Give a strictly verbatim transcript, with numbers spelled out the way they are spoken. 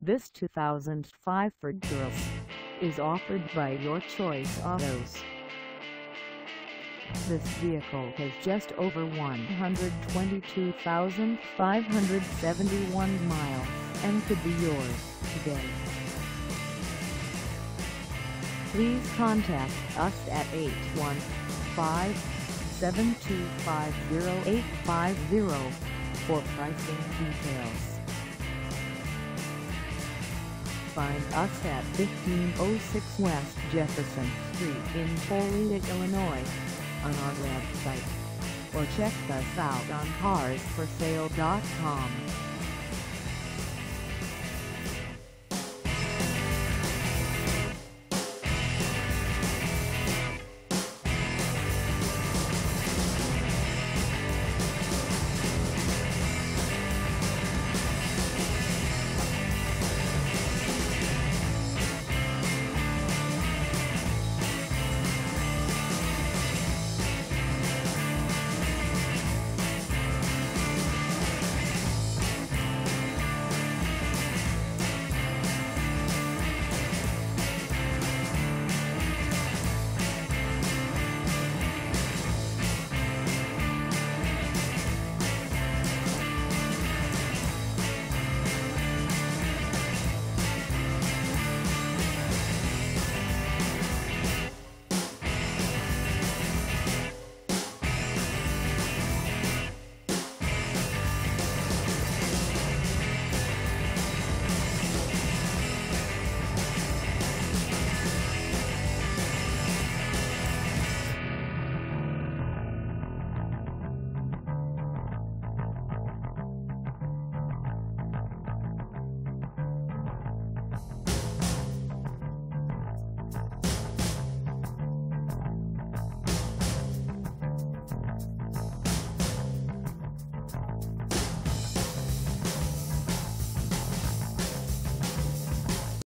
This two thousand five Ford Taurus is offered by Your Choice Autos. This vehicle has just over one hundred twenty-two thousand five hundred seventy-one miles and could be yours today. Please contact us at eight one five, seven two five zero, eight five zero for pricing details. Find us at fifteen oh six West Jefferson Street in Foley, Illinois, on our website, or check us out on cars for sale dot com.